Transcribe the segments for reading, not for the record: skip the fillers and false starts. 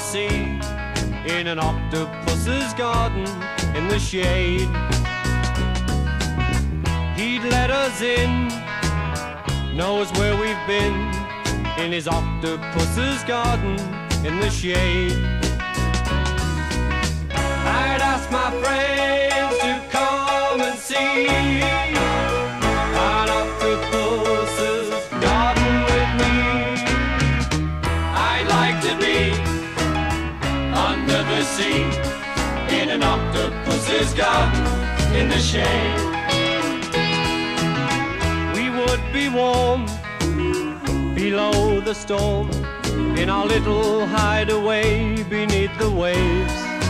sea, in an octopus's garden in the shade. He'd let us in, knows where we've been, in his octopus's garden in the shade. I'd ask my friends to come and see an octopus's garden with me. I'd like to be under the sea, in an octopus's garden in the shade. We would be warm below the storm, in our little hideaway beneath the waves,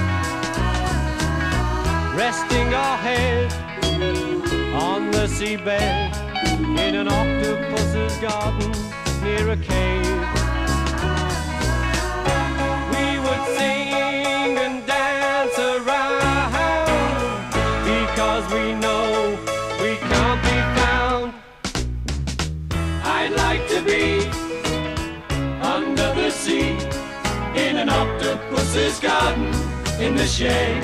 resting our head on the seabed, in an octopus's garden near a cave. We would sing and dance around, because we know we can't be found. I'd like to be under the sea, in an octopus's garden in the shade.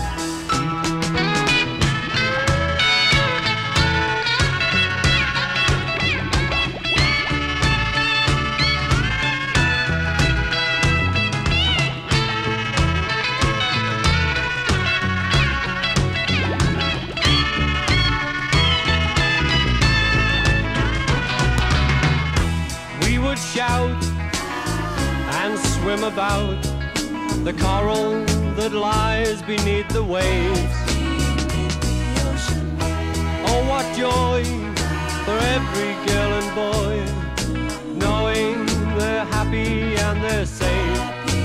Shout and swim about the coral that lies beneath the waves. Oh, what joy for every girl and boy, knowing they're happy and they're safe.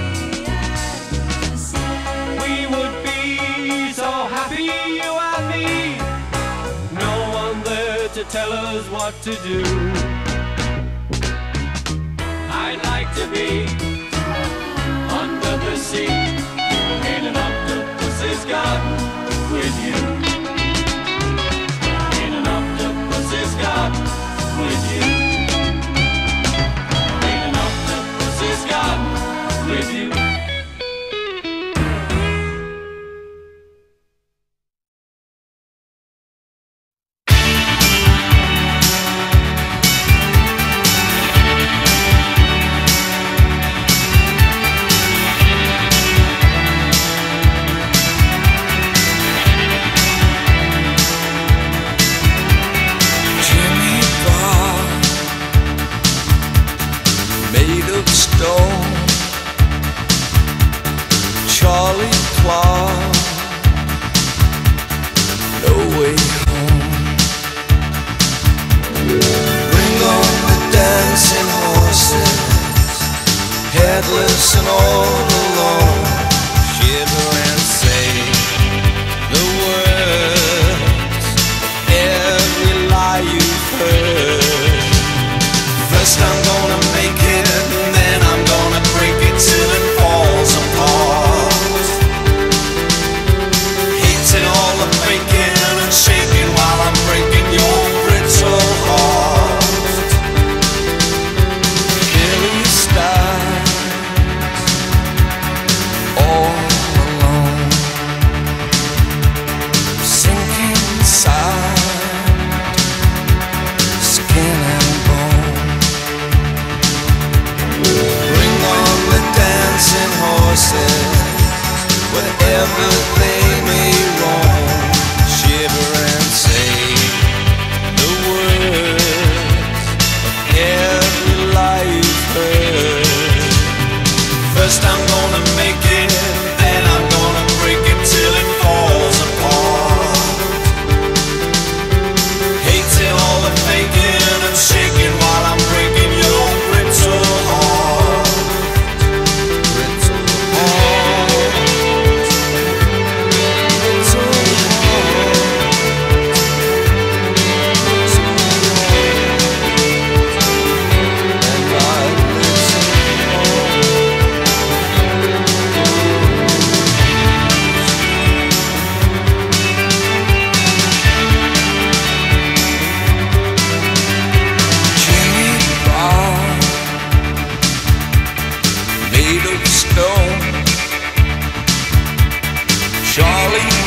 We would be so happy, you and me, no one there to tell us what to do. I'd like to be under the sea, in an octopus's garden with you. In an octopus's garden with you. In an octopus's garden with you. Headless and all alone, shiver and say the words of every lie you've heard. First I'm gonna make it, and then I'm gonna break it till it falls apart. Hating all the faking and shaking while I'm breaking your brittle heart. Killing stars all alone, sinking inside, skin and bone. Bring on the dancing horses, wherever they may roam. Shiver and say the words of every lie you've heard. First I'm gonna make it, then I'm gonna break it till it falls apart. Hating all the faking and shaking while I'm breaking your brittle heart. Brittle heart. Brittle heart. And I listen. stone. Charlie